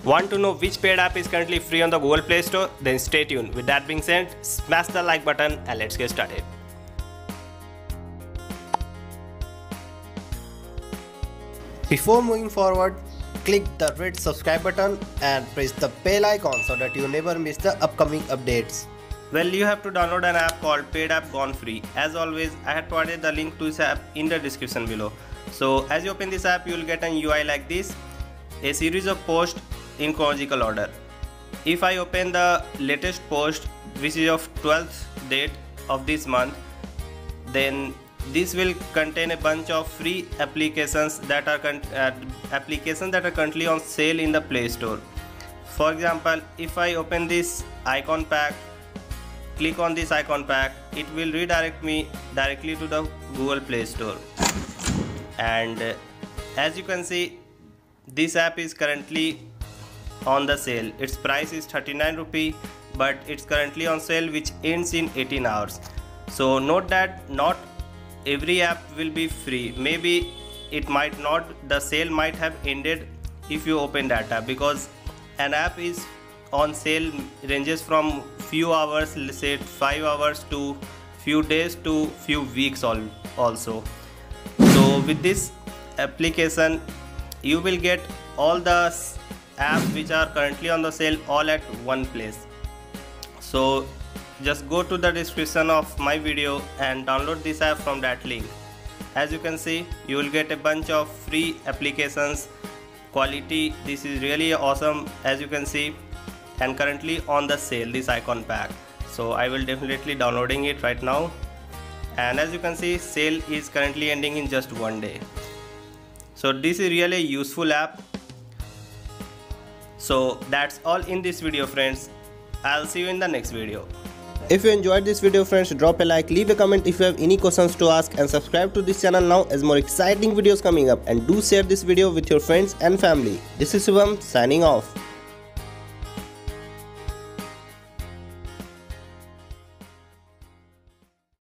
Want to know which paid app is currently free on the Google Play Store? Then stay tuned. With that being said, smash the like button and let's get started. Before moving forward, click the red subscribe button and press the bell icon so that you never miss the upcoming updates. Well, you have to download an app called Paid App Gone Free. As always, I had provided the link to this app in the description below. So as you open this app, you will get an UI like this, a series of posts in chronological order. If I open the latest post, which is of 12th date of this month, then this will contain a bunch of free applications that are currently on sale in the Play Store. For example, if I open this icon pack, click on this icon pack, it will redirect me directly to the Google Play Store. And as you can see, this app is currently on the sale. Its price is 39 rupee, but it's currently on sale, which ends in 18 hours. So note that not every app will be free. Maybe it might not, the sale might have ended if you open that app, because an app is on sale ranges from few hours, let's say 5 hours, to few days to few weeks also. So with this application, you will get all the apps which are currently on the sale all at one place. So just go to the description of my video and download this app from that link. As you can see, you will get a bunch of free applications. Quality, this is really awesome, as you can see, and currently on the sale, this icon pack. So I will definitely downloading it right now. And as you can see, sale is currently ending in just one day. So this is really a useful app. So that's all in this video, friends. I'll see you in the next video. If you enjoyed this video, friends, drop a like, leave a comment if you have any questions to ask, and subscribe to this channel now as more exciting videos coming up, and do share this video with your friends and family. This is Shubham signing off.